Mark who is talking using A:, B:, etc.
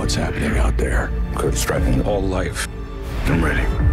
A: what's happening out there.
B: Could threaten all life.
A: I'm ready.